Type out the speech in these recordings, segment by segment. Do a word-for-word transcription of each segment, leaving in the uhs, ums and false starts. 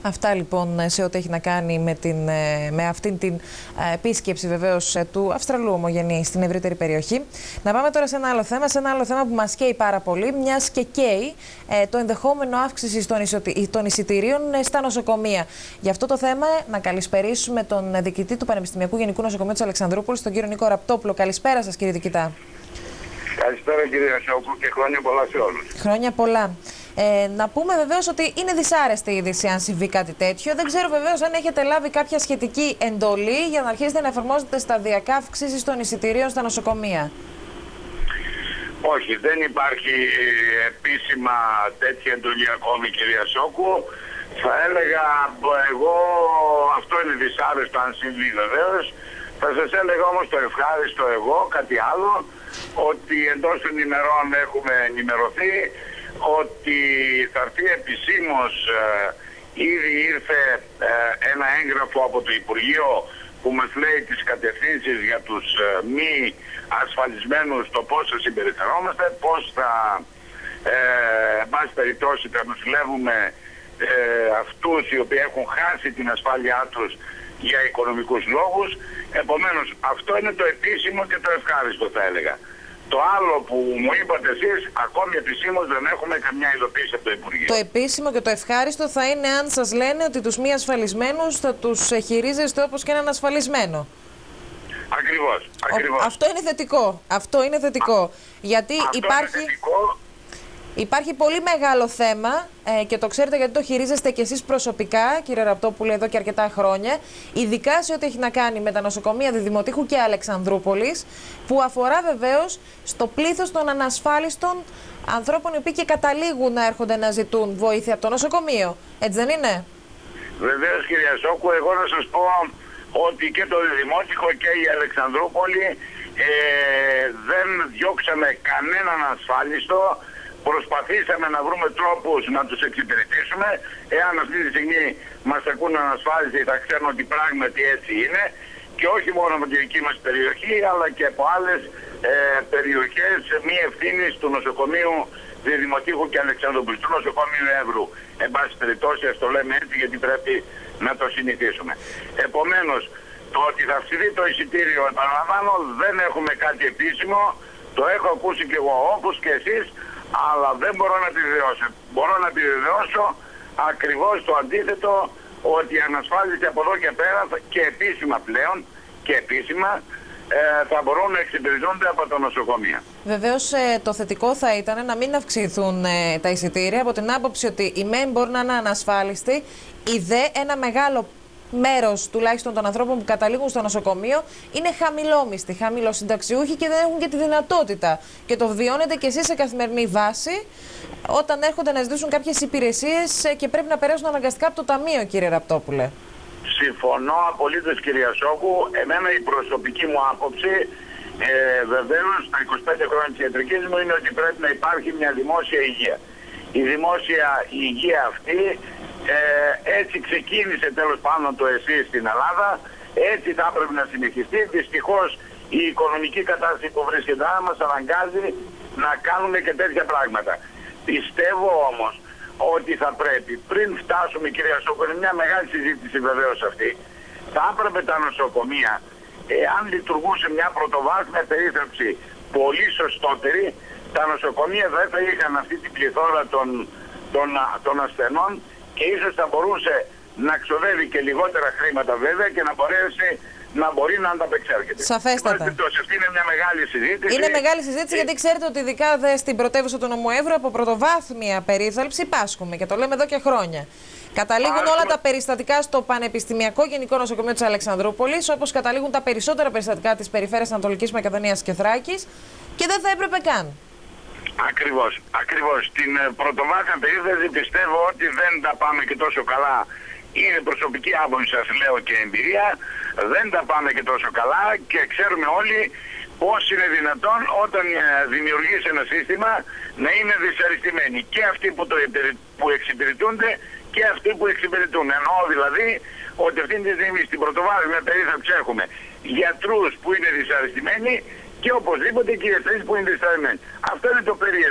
Αυτά λοιπόν σε ό,τι έχει να κάνει με, την, με αυτήν την επίσκεψη βεβαίως του Αυστραλού ομογενή στην ευρύτερη περιοχή. Να πάμε τώρα σε ένα άλλο θέμα, σε ένα άλλο θέμα που μας καίει πάρα πολύ, μιας και καίει ε, το ενδεχόμενο αύξηση των, των εισιτηρίων στα νοσοκομεία. Για αυτό το θέμα να καλησπερίσουμε τον διοικητή του Πανεπιστημιακού Γενικού Νοσοκομείου της Αλεξανδρούπολης, τον κύριο Νίκο Ραπτόπουλο. Καλησπέρα σας, κύριε διοικητά. Καλησπέρα, κύριε Ασόκου, και χρόνια πολλά σε όλους. Χρόνια πολλά. Ε, να πούμε βεβαίως ότι είναι δυσάρεστη η είδηση αν συμβεί κάτι τέτοιο. Δεν ξέρω βεβαίως αν έχετε λάβει κάποια σχετική εντολή για να αρχίσετε να εφαρμόζετε σταδιακά αυξήσεις των εισιτηρίων στα νοσοκομεία. Όχι, δεν υπάρχει επίσημα τέτοια εντολή ακόμη, κυρία Σόκου. Θα έλεγα εγώ, αυτό είναι δυσάρεστο αν συμβεί βεβαίως. Θα σας έλεγα όμως το ευχάριστο εγώ, κάτι άλλο, ότι εντός των ημερών έχουμε ενημερωθεί ότι θα έρθει επισήμως, ε, ήδη ήρθε ε, ένα έγγραφο από το Υπουργείο που μας λέει τις κατευθύνσεις για τους ε, μη ασφαλισμένους, το πώς θα συμπεριφερόμαστε, πώς θα, ε, εν πάση περιπτώσει, θα νοσηλεύουμε ε, αυτούς οι οποίοι έχουν χάσει την ασφάλειά τους για οικονομικούς λόγους. Επομένως, αυτό είναι το επίσημο και το ευχάριστο, θα έλεγα. Το άλλο που μου είπατε εσείς, ακόμη επισήμως δεν έχουμε καμιά ειδοποίηση από το Υπουργείο. Το επίσημο και το ευχάριστο θα είναι αν σας λένε ότι τους μη ασφαλισμένους θα τους χειρίζεστε όπως και έναν ασφαλισμένο. Ακριβώς, ακριβώς. Ο, αυτό είναι θετικό. Αυτό είναι θετικό. Α, γιατί αυτό υπάρχει... είναι θετικό. Υπάρχει πολύ μεγάλο θέμα ε, και το ξέρετε γιατί το χειρίζεστε κι εσείς προσωπικά, κύριε Ραπτόπουλε, εδώ και αρκετά χρόνια, ειδικά σε ό,τι έχει να κάνει με τα νοσοκομεία Διδημοτήχου και Αλεξανδρούπολης, που αφορά βεβαίως στο πλήθος των ανασφάλιστων ανθρώπων οι οποίοι και καταλήγουν να έρχονται να ζητούν βοήθεια από το νοσοκομείο. Έτσι δεν είναι? Βεβαίως, κυρία Σόκου, εγώ να σας πω ότι και το Διδημότυχο και η Αλεξανδρούπολη ε, δεν διώξαμε κανέναν ασφάλιστο. Προσπαθήσαμε να βρούμε τρόπους να τους εξυπηρετήσουμε. Εάν αυτή τη στιγμή μας ακούν ανασφάλιστοι, θα ξέρουν ότι πράγματι έτσι είναι. Και όχι μόνο από τη δική μας περιοχή, αλλά και από άλλες ε, περιοχές μη ευθύνης του νοσοκομείου Διδημοτήχου και Αλεξανδρούπολης, του νοσοκομείου Εύρου. Εν πάση περιπτώσει, ας το λέμε έτσι, γιατί πρέπει να το συνηθίσουμε. Επομένως, το ότι θα αυξηθεί το εισιτήριο, επαναλαμβάνω, δεν έχουμε κάτι επίσημο. Το έχω ακούσει και εγώ όπως και εσείς. Αλλά δεν μπορώ να επιβεβαιώσω. Μπορώ να επιβεβαιώσω ακριβώς το αντίθετο, ότι οι ανασφάλιστοι από εδώ και πέρα και επίσημα πλέον και επίσημα ε, θα μπορούν να εξυπηρετούνται από τα νοσοκομεία. Βεβαίως ε, το θετικό θα ήταν να μην αυξηθούν ε, τα εισιτήρια από την άποψη ότι οι μεν μπορούν να είναι ανασφάλιστοι, οι δε ένα μεγάλο μέρος τουλάχιστον των ανθρώπων που καταλήγουν στο νοσοκομείο είναι χαμηλόμιστοι, χαμηλοσυνταξιούχοι και δεν έχουν και τη δυνατότητα. Και το βιώνετε και εσείς σε καθημερινή βάση όταν έρχονται να ζητήσουν κάποιες υπηρεσίες και πρέπει να περάσουν αναγκαστικά από το ταμείο, κύριε Ραπτόπουλε. Συμφωνώ απολύτως, κυρία Σόκου. Εμένα η προσωπική μου άποψη, ε, βεβαίως στα είκοσι πέντε χρόνια της ιατρικής μου, είναι ότι πρέπει να υπάρχει μια δημόσια υγεία. Η δημόσια υγεία αυτή Ε, έτσι ξεκίνησε τέλος πάντων το ΕΣΥ στην Ελλάδα, έτσι θα έπρεπε να συνεχιστεί. Δυστυχώς η οικονομική κατάσταση που βρίσκεται μας αναγκάζει να κάνουμε και τέτοια πράγματα. Πιστεύω όμως ότι θα πρέπει, πριν φτάσουμε, κυρία Σόκο, είναι μια μεγάλη συζήτηση βεβαίως αυτή, θα έπρεπε τα νοσοκομεία, εάν λειτουργούσε μια πρωτοβάθμια περίθαλψη πολύ σωστότερη, τα νοσοκομεία δεν θα είχαν αυτή την πληθώρα των, των, των ασθενών και ίσως θα μπορούσε να ξοδεύει και λιγότερα χρήματα βέβαια και να μπορέσει να μπορεί να ανταπεξέρχεται. Σαφέστατα. Αυτή είναι μια μεγάλη συζήτηση. Είναι μεγάλη συζήτηση ε... γιατί ξέρετε ότι ειδικά δε στην πρωτεύουσα του νομού Εύρου από πρωτοβάθμια περίθαλψη πάσχουμε και το λέμε εδώ και χρόνια. Καταλήγουν Άσχουμε. όλα τα περιστατικά στο Πανεπιστημιακό Γενικό Νοσοκομείο της Αλεξανδρούπολης, όπως καταλήγουν τα περισσότερα περιστατικά της περιφέρειας Ανατολικής Μακεδονίας και Θράκης, και δεν θα έπρεπε καν. Ακριβώς, ακριβώς. Στην πρωτοβάθμια περίθαλψη πιστεύω ότι δεν τα πάμε και τόσο καλά. Είναι προσωπική άποψη, σας λέω, και εμπειρία. Δεν τα πάμε και τόσο καλά και ξέρουμε όλοι πώς είναι δυνατόν όταν δημιουργείς ένα σύστημα να είναι δυσαρεστημένοι. Και αυτοί που, το, που εξυπηρετούνται και αυτοί που εξυπηρετούν. Εννοώ δηλαδή ότι αυτή τη στιγμή στην πρωτοβάθμια περίθαλψη έχουμε γιατρούς που είναι δυσαρεστημένοι και οπωσδήποτε και οι ευθύνες που είναι δυσαρεστημένοι. Αυτό είναι το περίεργο.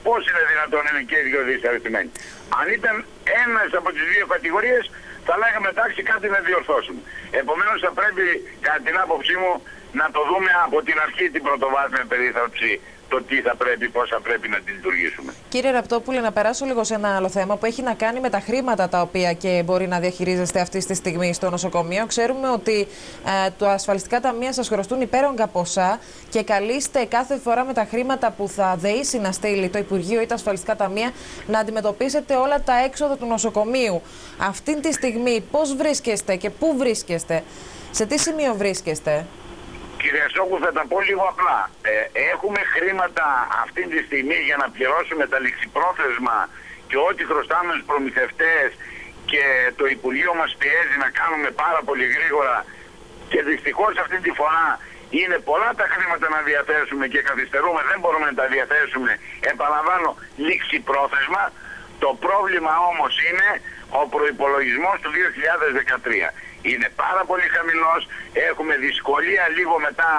Πώς είναι δυνατόν είναι και οι δύο δυσαρεστημένοι? Αν ήταν ένας από τις δύο κατηγορίες, θα λέγαμε εντάξει, κάτι να διορθώσουμε. Επομένως θα πρέπει, κατά την άποψή μου, να το δούμε από την αρχή την πρωτοβάθμια περίθαλψη, το τι θα πρέπει, πώς θα πρέπει να τη λειτουργήσουμε. Κύριε Ραπτόπουλε, να περάσω λίγο σε ένα άλλο θέμα που έχει να κάνει με τα χρήματα τα οποία και μπορεί να διαχειρίζεστε αυτή τη στιγμή στο νοσοκομείο. Ξέρουμε ότι ε, τα ασφαλιστικά ταμεία σας χρωστούν υπέρογκα ποσά και καλείστε κάθε φορά με τα χρήματα που θα δεήσει να στείλει το Υπουργείο ή τα ασφαλιστικά ταμεία να αντιμετωπίσετε όλα τα έξοδα του νοσοκομείου. Αυτή τη στιγμή πώς βρίσκεστε και πού βρίσκεστε, σε τι σημείο βρίσκεστε? Κύριε Σόκου, θα τα πω λίγο απλά. Ε, έχουμε χρήματα αυτή τη στιγμή για να πληρώσουμε τα ληξιπρόθεσμα και ό,τι χρωστάμε στους προμηθευτές, και το Υπουργείο μας πιέζει να κάνουμε πάρα πολύ γρήγορα, και δυστυχώς αυτή τη φορά είναι πολλά τα χρήματα να διαθέσουμε και καθυστερούμε, δεν μπορούμε να τα διαθέσουμε, επαναλαμβάνω, ληξιπρόθεσμα. Το πρόβλημα όμως είναι ο προϋπολογισμός του δύο χιλιάδες δεκατρία. Είναι πάρα πολύ χαμηλός, έχουμε δυσκολία λίγο μετά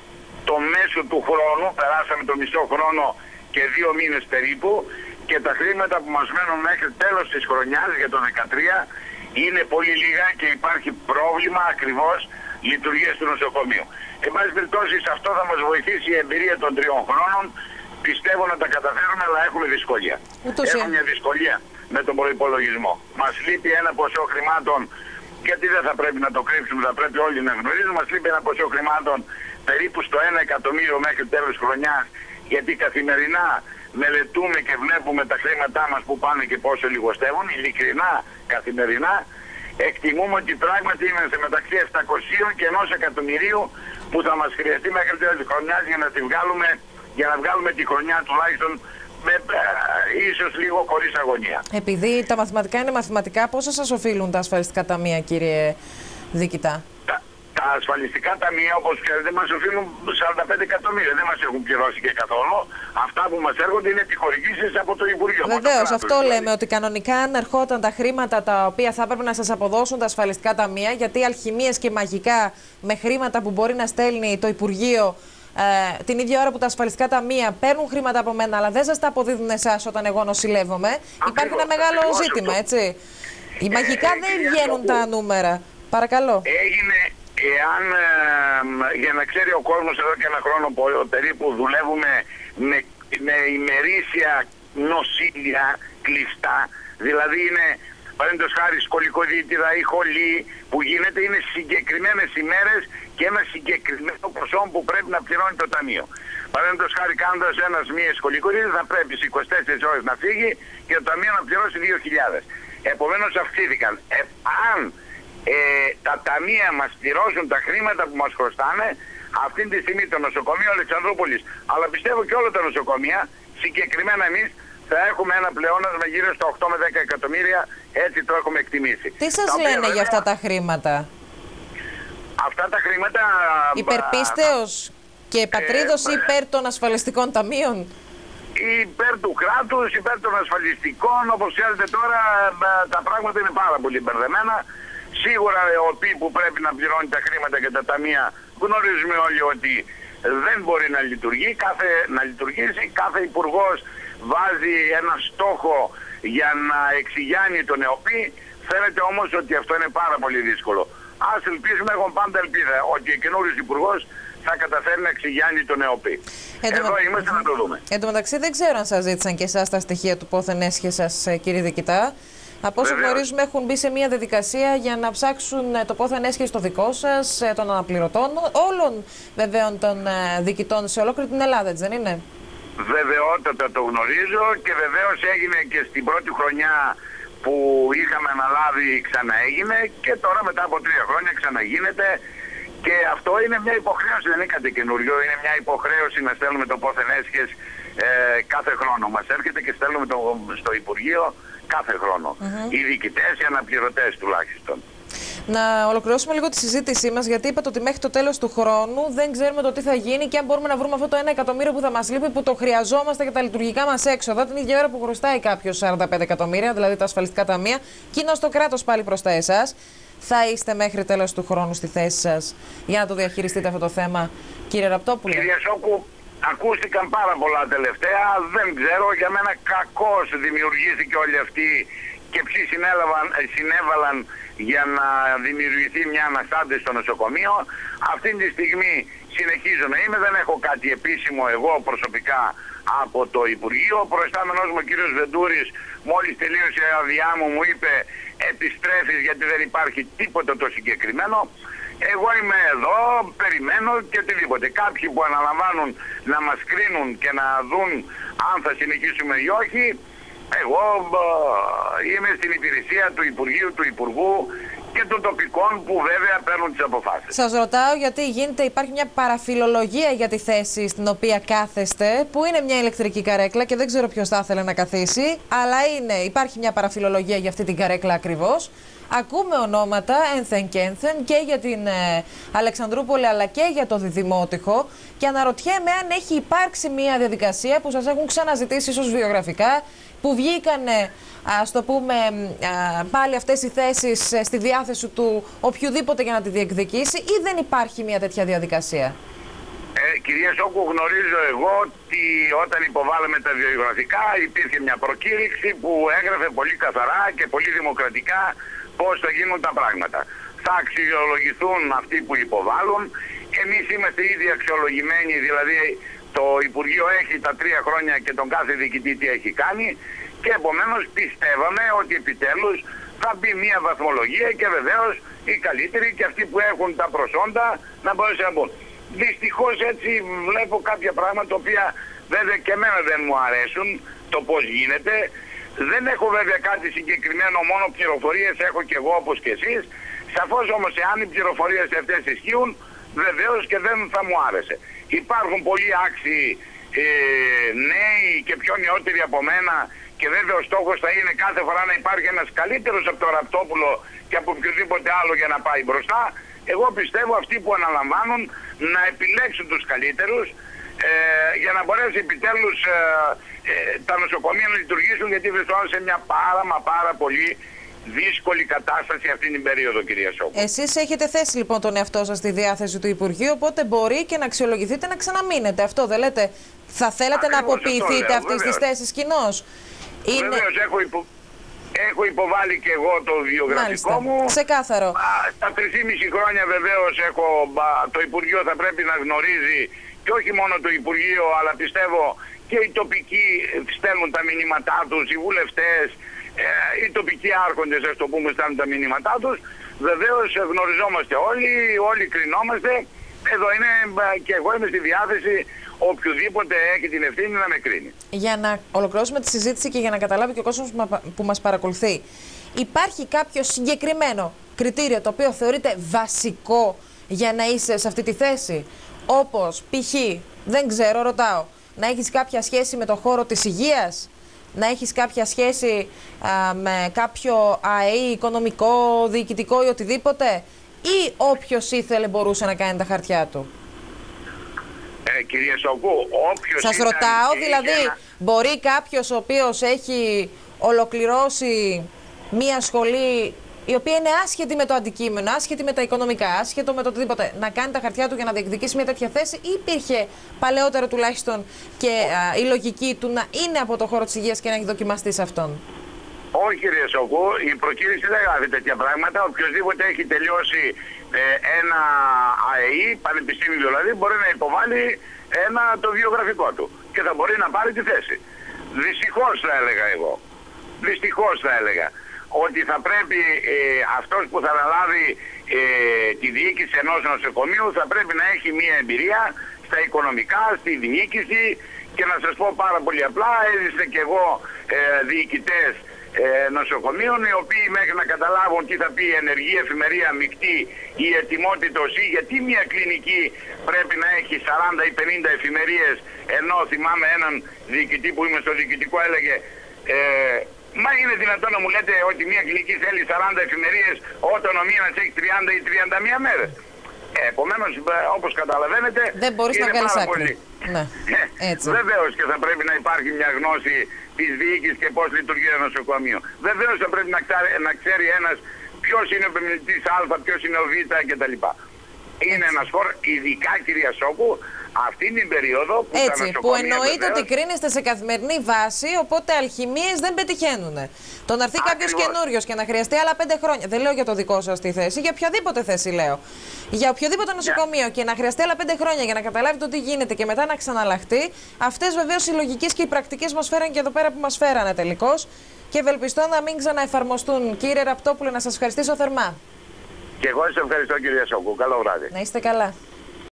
το μέσο του χρόνου, περάσαμε το μισό χρόνο και δύο μήνες περίπου, και τα χρήματα που μας μένουν μέχρι τέλος της χρονιάς για το δύο χιλιάδες δεκατρία είναι πολύ λίγα και υπάρχει πρόβλημα ακριβώς λειτουργίας του νοσοκομείου. Εν πάση περιπτώσει, σε αυτό θα μας βοηθήσει η εμπειρία των τριών χρόνων. Πιστεύω να τα καταφέρουμε, αλλά έχουμε δυσκολία. Έχουμε μια δυσκολία με τον προϋπολογισμό. Μας λείπει ένα ποσό χρημάτων, γιατί δεν θα πρέπει να το κρύψουμε, θα πρέπει όλοι να γνωρίζουμε. Μας λείπει ένα ποσό χρημάτων περίπου στο ένα εκατομμύριο μέχρι τέλος χρονιάς, γιατί καθημερινά μελετούμε και βλέπουμε τα χρήματά μας που πάνε και πόσο λιγοστεύουν. Ειλικρινά, καθημερινά, εκτιμούμε ότι πράγματι είμαστε μεταξύ επτακοσίων και ενός εκατομμυρίου που θα μας χρειαστεί μέχρι τέλος της χρονιάς για να τη βγάλουμε, για να βγάλουμε τη χρονιά τουλάχιστον με, ε, ίσως λίγο χωρίς αγωνία. Επειδή τα μαθηματικά είναι μαθηματικά, πόσα σας οφείλουν τα ασφαλιστικά ταμεία, κύριε Δίκητα? Τα, τα ασφαλιστικά ταμεία, όπως ξέρετε, μας οφείλουν σαράντα πέντε εκατομμύρια. Δεν μας έχουν πληρώσει και καθόλου. Αυτά που μας έρχονται είναι επιχορηγήσεις από το Υπουργείο. Βεβαίως, αυτό δηλαδή λέμε, ότι κανονικά αν ερχόταν τα χρήματα τα οποία θα έπρεπε να σας αποδώσουν τα ασφαλιστικά ταμεία, γιατί αλχημίες και μαγικά με χρήματα που μπορεί να στέλνει το Υπουργείο, Ε, την ίδια ώρα που τα ασφαλιστικά ταμεία παίρνουν χρήματα από μένα, αλλά δεν σας τα αποδίδουν εσάς όταν εγώ νοσηλεύομαι, ακριβώς, υπάρχει ένα μεγάλο ζήτημα, αυτό. Έτσι. Οι ε, μαγικά ε, δεν βγαίνουν τα νούμερα. Παρακαλώ. Έγινε, εάν, ε, για να ξέρει ο κόσμος, εδώ και ένα χρόνο περίπου δουλεύουμε με, με ημερήσια νοσήλια κλειστά, δηλαδή είναι, παραδείγματος χάρη, σκολικοδίτιδα ή χολή που γίνεται, είναι συγκεκριμένες ημέρες και ένα συγκεκριμένο ποσό που πρέπει να πληρώνει το ταμείο. Παραδείγματος χάρη, κάνοντας ένας μία σκολικοδίτιδα, θα πρέπει στις είκοσι τέσσερις ώρες να φύγει και το ταμείο να πληρώσει δύο χιλιάδες. Επομένως αυξήθηκαν. Ε, αν ε, τα ταμεία μας πληρώσουν τα χρήματα που μας χρωστάνε, αυτή τη στιγμή το νοσοκομείο Αλεξανδρούπολης, αλλά πιστεύω και όλα τα νοσοκομεία, συγκεκριμένα εμείς, θα έχουμε ένα πλεόνασμα γύρω στα οκτώ με δέκα εκατομμύρια, έτσι το έχουμε εκτιμήσει. Τι σας λένε βέβαια για αυτά τα χρήματα? Αυτά τα χρήματα... Υπερπίστεως και πατρίδος ε, υπέρ των ασφαλιστικών ταμείων? Υπέρ του κράτους, υπέρ των ασφαλιστικών. Όπως ξέρετε τώρα τα πράγματα είναι πάρα πολύ μπερδεμένα. Σίγουρα ο ΠΗ που πρέπει να πληρώνει τα χρήματα και τα ταμεία, γνωρίζουμε όλοι ότι δεν μπορεί να λειτουργεί, κάθε, να λειτουργήσει. Κάθε υπουργός βάζει ένα στόχο για να εξηγιάνει τον ΕΟΠΗ. Φαίνεται όμως ότι αυτό είναι πάρα πολύ δύσκολο. Ας ελπίζουμε, έχω πάντα ελπίδα, ότι ο καινούριος υπουργός θα καταφέρει να εξηγιάνει τον ΕΟΠΗ. Εδώ με... είμαστε να το δούμε. Εν τω μεταξύ δεν ξέρω αν σας ζήτησαν και εσάς τα στοιχεία του πόθεν έσχε σας, κύριε Δίκητα. Από όσο γνωρίζουμε, έχουν μπει σε μια διαδικασία για να ψάξουν το πόθεν έσχε στο δικό σας, των αναπληρωτών, όλων βεβαίων των διοικητών σε ολόκληρη την Ελλάδα, έτσι δεν είναι? Βεβαιότατα το γνωρίζω, και βεβαίως έγινε και στην πρώτη χρονιά που είχαμε αναλάβει, ξαναέγινε, και τώρα μετά από τρία χρόνια ξαναγίνεται. Και αυτό είναι μια υποχρέωση, δεν είναι κάτι καινούριο, είναι μια υποχρέωση να στέλνουμε το πόθεν έσχες ε, κάθε χρόνο. Μας έρχεται και στέλνουμε το, στο Υπουργείο κάθε χρόνο. Mm-hmm. Οι διοικητές, οι αναπληρωτές τουλάχιστον. Να ολοκληρώσουμε λίγο τη συζήτησή μας, γιατί είπατε ότι μέχρι το τέλος του χρόνου δεν ξέρουμε το τι θα γίνει και αν μπορούμε να βρούμε αυτό το ένα εκατομμύριο που θα μας λείπει, που το χρειαζόμαστε για τα λειτουργικά μας έξοδα, την ίδια ώρα που χρωστάει κάποιος σαράντα πέντε εκατομμύρια, δηλαδή τα ασφαλιστικά ταμεία, και είναι στο κράτος πάλι προς τα εσάς. Θα είστε μέχρι τέλος του χρόνου στη θέση σας για να το διαχειριστείτε αυτό το θέμα, κύριε Ραπτόπουλε? Κύριε Σόκου, ακούστηκαν πάρα πολλά τελευταία, δεν ξέρω, για μένα κακώς δημιουργήθηκε όλη αυτή και ποιοι συνέβαλαν για να δημιουργηθεί μια αναστάτωση στο νοσοκομείο. Αυτή τη στιγμή συνεχίζω να είμαι, δεν έχω κάτι επίσημο εγώ προσωπικά από το Υπουργείο. Ο προϊστάμενος μου ο κύριος Βεντούρης μόλις τελείωσε η άδειά μου μου είπε επιστρέφεις γιατί δεν υπάρχει τίποτα το συγκεκριμένο. Εγώ είμαι εδώ, περιμένω και οτιδήποτε. Κάποιοι που αναλαμβάνουν να μας κρίνουν και να δουν αν θα συνεχίσουμε ή όχι, εγώ ε, είμαι στην υπηρεσία του Υπουργείου, του Υπουργού και των τοπικών που βέβαια παίρνουν τις αποφάσεις. Σας ρωτάω γιατί γίνεται, υπάρχει μια παραφιλολογία για τη θέση στην οποία κάθεστε, που είναι μια ηλεκτρική καρέκλα και δεν ξέρω ποιος θα ήθελε να καθίσει, αλλά είναι, υπάρχει μια παραφιλολογία για αυτή την καρέκλα ακριβώς. Ακούμε ονόματα ένθεν και ένθεν και για την ε, Αλεξανδρούπολη αλλά και για το Διδημότυχο και αναρωτιέμαι αν έχει υπάρξει μια διαδικασία που σας έχουν ξαναζητήσει ίσως βιογραφικά, που βγήκανε, ας το πούμε, α, πάλι αυτές οι θέσεις στη διάθεση του οποιοδήποτε για να τη διεκδικήσει, ή δεν υπάρχει μια τέτοια διαδικασία? Ε, κυρία Σόκου, γνωρίζω εγώ ότι όταν υποβάλαμε τα βιογραφικά υπήρχε μια προκήρυξη που έγραφε πολύ καθαρά και πολύ δημοκρατικά πώς θα γίνουν τα πράγματα. Θα αξιολογηθούν αυτοί που υποβάλλουν. Εμείς είμαστε ήδη αξιολογημένοι, δηλαδή το Υπουργείο έχει τα τρία χρόνια και τον κάθε διοικητή τι έχει κάνει και επομένως πιστεύαμε ότι επιτέλους θα μπει μια βαθμολογία και βεβαίως οι καλύτεροι και αυτοί που έχουν τα προσόντα να μπορέσουν να μπουν. Δυστυχώς έτσι βλέπω κάποια πράγματα τα οποία βέβαια και εμένα δεν μου αρέσουν το πώς γίνεται. Δεν έχω βέβαια κάτι συγκεκριμένο, μόνο πληροφορίες έχω και εγώ όπως και εσείς. Σαφώς όμως εάν οι πληροφορίες αυτές ισχύουν, βεβαίως και δεν θα μου άρεσε. Υπάρχουν πολλοί άξιοι ε, νέοι και πιο νεότεροι από μένα και βέβαια ο στόχος θα είναι κάθε φορά να υπάρχει ένας καλύτερος από το Ραπτόπουλο και από οποιοδήποτε άλλο για να πάει μπροστά. Εγώ πιστεύω αυτοί που αναλαμβάνουν να επιλέξουν τους καλύτερους ε, για να μπορέσει επιτέλους ε, ε, τα νοσοκομεία να λειτουργήσουν, γιατί βρισκόμαστε σε μια πάρα μα πάρα πολύ δύσκολη κατάσταση αυτή την περίοδο, κυρία Σόκου. Εσείς έχετε θέσει λοιπόν τον εαυτό σας στη διάθεση του Υπουργείου, οπότε μπορεί και να αξιολογηθείτε να ξαναμείνετε. Αυτό δεν λέτε? Θα θέλατε Ακριβώς, να αποποιηθείτε αυτή τη θέση κοινώς? Είναι... Βεβαίως, έχω, υπο... έχω υποβάλει και εγώ το βιογραφικό Μάλιστα. μου. Ξεκάθαρο. Α, στα τρισήμισι χρόνια βεβαίως έχω, α, το Υπουργείο θα πρέπει να γνωρίζει και όχι μόνο το Υπουργείο, αλλά πιστεύω και οι τοπικοί στέλνουν τα μηνύματά τους, οι βουλευτές, ε, οι τοπικοί άρχοντες, ας το πούμε, στέλνουν τα μηνύματά τους. Βεβαίως γνωριζόμαστε όλοι, όλοι κρινόμαστε. Εδώ είναι και εγώ είμαι στη διάθεση οποιοδήποτε έχει την ευθύνη να με κρίνει. Για να ολοκληρώσουμε τη συζήτηση και για να καταλάβει και ο κόσμος που μας παρακολουθεί, υπάρχει κάποιο συγκεκριμένο κριτήριο το οποίο θεωρείται βασικό για να είσαι σε αυτή τη θέση? Όπως π.χ. δεν ξέρω, ρωτάω, να έχεις κάποια σχέση με το χώρο της υγείας, να έχεις κάποια σχέση α, με κάποιο ΑΕΗ, οικονομικό, διοικητικό ή οτιδήποτε, ή όποιος ήθελε μπορούσε να κάνει τα χαρτιά του? Ε, κυρία Σοκού, όποιος... Σας ρωτάω, δηλαδή, ένα... μπορεί κάποιος ο οποίος έχει ολοκληρώσει μία σχολή η οποία είναι άσχετη με το αντικείμενο, άσχετη με τα οικονομικά, άσχετο με το οτιδήποτε, να κάνει τα χαρτιά του για να διεκδικήσει μια τέτοια θέση, ή υπήρχε παλαιότερα τουλάχιστον και α, η λογική του να είναι από το χώρο της υγείας και να έχει δοκιμαστεί σε αυτόν? Όχι, κύριε Σοκού, η προκήρυξη δεν γράφει τέτοια πράγματα. Οποιοςδήποτε έχει τελειώσει ε, ένα ΑΕΗ, πανεπιστήμιο δηλαδή, μπορεί να υποβάλει ένα, το βιογραφικό του και θα μπορεί να πάρει τη θέση. Δυστυχώς θα έλεγα εγώ, δυστυχώς θα έλεγα, ότι θα πρέπει ε, αυτός που θα αναλάβει ε, τη διοίκηση ενός νοσοκομείου θα πρέπει να έχει μία εμπειρία στα οικονομικά, στη διοίκηση, και να σας πω πάρα πολύ απλά, έζησα και εγώ ε, διοικητές ε, νοσοκομείων οι οποίοι μέχρι να καταλάβουν τι θα πει ενεργή εφημερία μεικτή ή ετοιμότητος, ή γιατί μια κλινική πρέπει να έχει σαράντα ή πενήντα εφημερίες, ενώ θυμάμαι έναν διοικητή που είμαι στο διοικητικό έλεγε ε, μα είναι δυνατόν να μου λέτε ότι μια κλινική θέλει σαράντα εφημερίες όταν ο μήνας έχει τριάντα ή τριάντα μία μέρες? Ε, επομένως, όπως καταλαβαίνετε, δεν μπορείς να βγάλεις άκρη. Ναι, έτσι. Βεβαίως και θα πρέπει να υπάρχει μια γνώση της διοίκησης και πώς λειτουργεί ένα νοσοκομείο. Βεβαίως θα πρέπει να ξέρει, να ξέρει ένας ποιος είναι ο επιμελητής Α, ποιος είναι ο Β κτλ. Είναι ένα σπορ, ειδικά κυρία Σόκου, αυτή την περίοδο που Έτσι, τα που νοσοκομεία εννοείται βεβαίως, ότι κρίνεστε σε καθημερινή βάση, οπότε αλχημίες δεν πετυχαίνουν. Το να έρθει κάποιο καινούριο και να χρειαστεί άλλα πέντε χρόνια. Δεν λέω για το δικό σα τη θέση, για οποιαδήποτε θέση λέω. Για οποιοδήποτε νοσοκομείο yeah. και να χρειαστεί άλλα πέντε χρόνια για να καταλάβει το τι γίνεται και μετά να ξαναλλαχτεί, αυτέ βεβαίω οι λογικέ και οι πρακτικέ μα φέραν και εδώ πέρα που μα φέρανε τελικώ. Και ευελπιστώ να μην ξαναεφαρμοστούν. Κύριε Ραπτόπουλε, να σα ευχαριστήσω θερμά. Και εγώ σας ευχαριστώ κυρία Σόκου. Καλό βράδυ. Να είστε καλά.